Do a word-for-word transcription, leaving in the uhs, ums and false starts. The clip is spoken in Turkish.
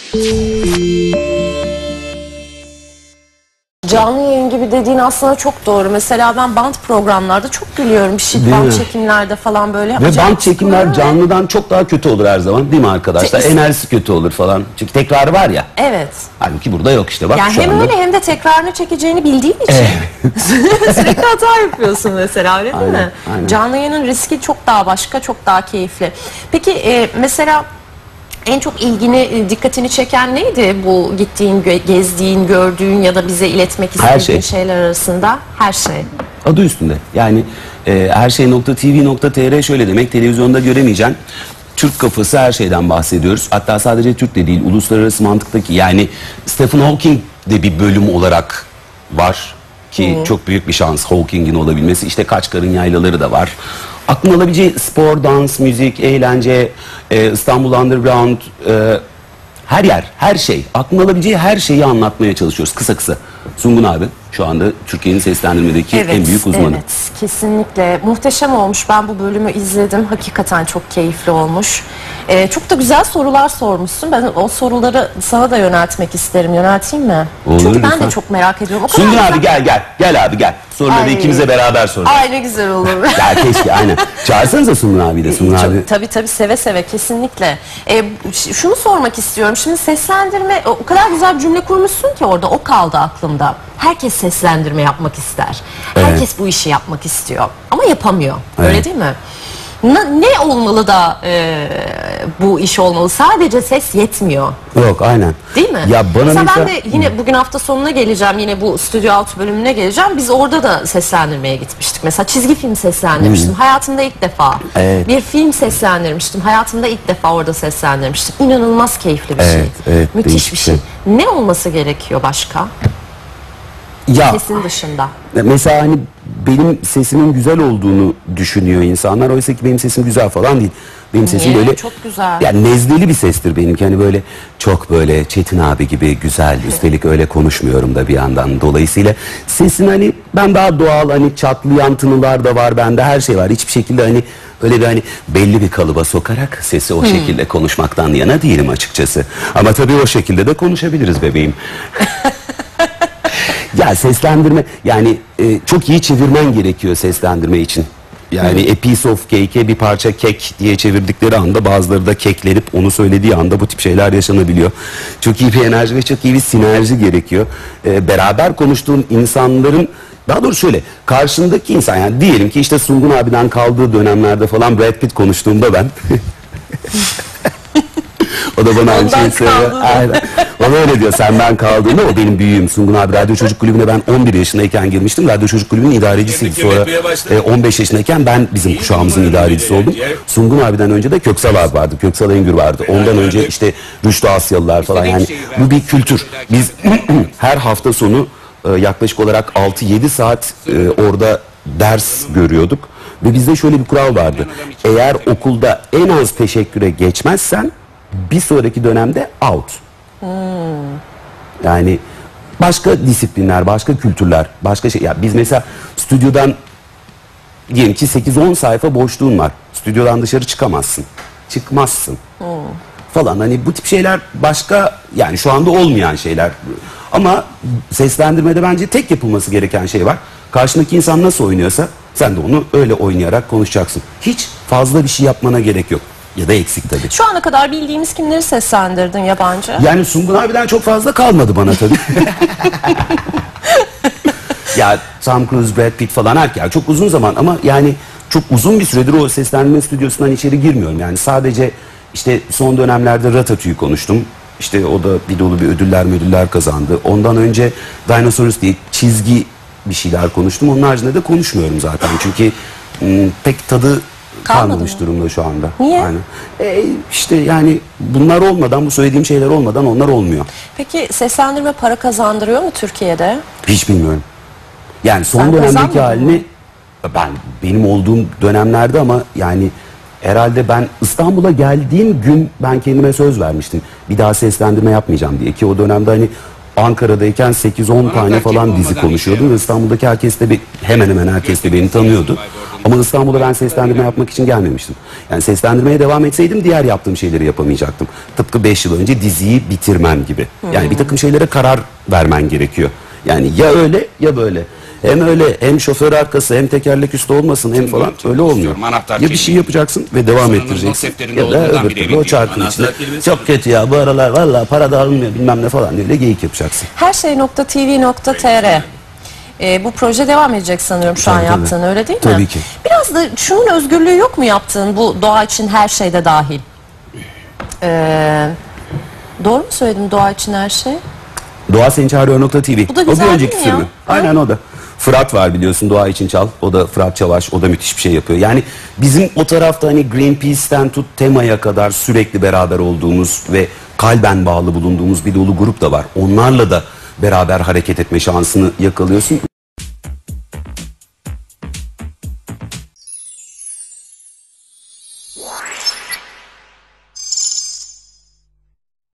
Canlı yayın gibi dediğin aslında çok doğru. Mesela ben band programlarda çok gülüyorum. Bir şey band çekimlerde falan böyle. Ve band çekimler canlıdan çok daha kötü olur her zaman, değil mi arkadaşlar? Te Enerjisi kötü olur falan. Çünkü tekrarı var ya. Evet. Halbuki burada yok işte. Bak yani şu hem anda. öyle hem de tekrarını çekeceğini bildiğin için. Evet. Sürekli hata yapıyorsun mesela, öyle değil aynen, mi? Aynen. Canlı yayının riski çok daha başka, çok daha keyifli. Peki e, mesela en çok ilgini, dikkatini çeken neydi bu gittiğin, gezdiğin, gördüğün ya da bize iletmek istediğin şey. şeyler arasında? Her şey. Adı üstünde. Yani e, herşey nokta tv nokta tr şöyle demek, televizyonda göremeyeceğin Türk kafası her şeyden bahsediyoruz. Hatta sadece Türk de değil, uluslararası mantıktaki, yani Stephen Hawking de bir bölüm olarak var ki hmm. çok büyük bir şans Hawking'in olabilmesi. İşte Kaçkar'ın yaylaları da var. Aklına alabileceği spor, dans, müzik, eğlence, e, İstanbul Underground, e, her yer, her şey. Aklına alabileceği her şeyi anlatmaya çalışıyoruz kısa kısa. Sungun abi şu anda Türkiye'nin seslendirmedeki evet, en büyük uzmanı. Evet, kesinlikle. Muhteşem olmuş. Ben bu bölümü izledim. Hakikaten çok keyifli olmuş. Ee, çok da güzel sorular sormuşsun. Ben o soruları sana da yöneltmek isterim. Yönelteyim mi? Olur, çünkü ben lütfen. de çok merak ediyorum. O Sungun abi gel gel. Gel abi gel. Soruları Ay. ikimize beraber soralım. Ay ne güzel olur. Ya keşke aynen. Çağırsanıza Sungun abi de. Sungun abi. Tabii tabii seve seve kesinlikle. Ee, şunu sormak istiyorum. Şimdi seslendirme, o kadar güzel bir cümle kurmuşsun ki orada, o kaldı aklımda. Herkes seslendirme yapmak ister. Evet. Herkes bu işi yapmak istiyor. Ama yapamıyor. Evet. Öyle değil mi? Ne, ne olmalı da e, bu iş olmalı? Sadece ses yetmiyor. Yok aynen. Değil mi? Ya bana mesela, mesela ben de yine bugün hafta sonuna geleceğim. Yine bu Stüdyo Altı bölümüne geleceğim. Biz orada da seslendirmeye gitmiştik. Mesela çizgi film seslendirmiştim. Hmm. Hayatımda ilk defa. Evet. Bir film seslendirmiştim. Hayatımda ilk defa orada seslendirmiştim. İnanılmaz keyifli bir evet, şey. Evet, müthiş bir şey. şey. Ne olması gerekiyor başka? Ya, sesin dışında. Mesela hani benim sesimin güzel olduğunu düşünüyor insanlar. Oysa ki benim sesim güzel falan değil. Benim sesim Niye? böyle çok güzel. Yani nezleli bir sestir benimki. Hani böyle çok böyle Çetin abi gibi güzel. Üstelik öyle konuşmuyorum da bir yandan. Dolayısıyla sesin hani ben daha doğal, hani çatlayan tınılar da var bende, her şey var. Hiçbir şekilde hani öyle bir hani belli bir kalıba sokarak sesi o hmm. şekilde konuşmaktan yana değilim açıkçası. Ama tabii o şekilde de konuşabiliriz bebeğim. Ya seslendirme yani e, çok iyi çevirmen gerekiyor seslendirme için. Yani hmm. a piece of cake'e bir parça kek diye çevirdikleri anda bazıları da keklenip onu söylediği anda bu tip şeyler yaşanabiliyor. Çok iyi bir enerji ve çok iyi bir sinerji gerekiyor. E, beraber konuştuğun insanların, daha doğrusu şöyle, karşındaki insan, yani diyelim ki işte Sungun abiden kaldığı dönemlerde falan Brad Pitt konuştuğumda ben o da bana aynı şeyi söylüyor. Aynen. O da öyle diyor, senden kaldığında. O benim büyüğüm. Sungun abi Radyo Çocuk Kulübü'ne ben on bir yaşındayken girmiştim. Radyo Çocuk Kulübü'nün idarecisiydi. Sonra e, on beş yaşındayken ben bizim kuşağımızın idarecisi oldum. Sungun abiden önce de Köksal abi vardı. Köksal Engür vardı. Ondan önce işte Rüştü Asyalılar falan. Yani bu bir kültür. Biz her hafta sonu e, yaklaşık olarak altı yedi saat e, orada ders görüyorduk. Ve bizde şöyle bir kural vardı. Eğer okulda en az teşekküre geçmezsen bir sonraki dönemde out. Hmm. Yani başka disiplinler, başka kültürler, başka şey. Ya biz mesela stüdyodan diyelim ki sekiz on sayfa boşluğun var. Stüdyodan dışarı çıkamazsın. Çıkmazsın. Hmm. Falan, hani bu tip şeyler başka, yani şu anda olmayan şeyler. Ama seslendirmede bence tek yapılması gereken şey var. Karşındaki insan nasıl oynuyorsa sen de onu öyle oynayarak konuşacaksın. Hiç fazla bir şey yapmana gerek yok. Ya da eksik tabii. Şu ana kadar bildiğimiz kimleri seslendirdin yabancı? Yani Sungun abiden çok fazla kalmadı bana tabii. Ya Tom Cruise, Brad Pitt falan erken çok uzun zaman, ama yani çok uzun bir süredir o seslendirme stüdyosundan içeri girmiyorum. Yani sadece işte son dönemlerde Ratatouille konuştum. İşte o da bir dolu bir ödüller ödüller kazandı. Ondan önce Dinosaurus diye çizgi bir şeyler konuştum. Onun haricinde de konuşmuyorum zaten. Çünkü ım, pek tadı kalmamış mı? Durumda şu anda. Niye? Aynen. E, işte yani bunlar olmadan, bu söylediğim şeyler olmadan onlar olmuyor. Peki seslendirme para kazandırıyor mu Türkiye'de? Hiç bilmiyorum. Yani son Sen dönemdeki halini ben benim olduğum dönemlerde, ama yani herhalde ben İstanbul'a geldiğim gün ben kendime söz vermiştim. Bir daha seslendirme yapmayacağım diye, ki o dönemde hani Ankara'dayken sekiz on tane falan dizi konuşuyordum. İstanbul'daki herkes de, hemen hemen herkes de beni tanıyordu. Ama İstanbul'a ben seslendirme yapmak için gelmemiştim. Yani seslendirmeye devam etseydim diğer yaptığım şeyleri yapamayacaktım. Tıpkı beş yıl önce diziyi bitirmem gibi. Yani bir takım şeylere karar vermen gerekiyor. Yani ya öyle ya böyle. Hem öyle hem şoför arkası hem tekerlek üstü olmasın hem falan öyle olmuyor. Ya bir şey yapacaksın ve devam ettireceksin ya da öbür türlü o çarkın içinde çok kötü ya bu aralar valla para da alınmıyor bilmem ne falan diye geyik yapacaksın. Herşey nokta tv nokta tr Ee, bu proje devam edecek sanıyorum şu an yaptığın, öyle değil mi? Tabii ki. Biraz da şunun özgürlüğü yok mu yaptığın, bu doğa için her şeyde dahil? Ee, doğru mu söyledim, doğa için her şey? Doğa Seni Çağırıyor nokta tv. Bu da O güzel bir önceki değil mi ya? sürümü. Aynen o da. Fırat var biliyorsun, Doğa için Çal. O da Fırat Çavaş. O da müthiş bir şey yapıyor. Yani bizim o tarafta hani Greenpeace'ten tut Tema'ya kadar sürekli beraber olduğumuz ve kalben bağlı bulunduğumuz bir dolu grup da var. Onlarla da beraber hareket etme şansını yakalıyorsun.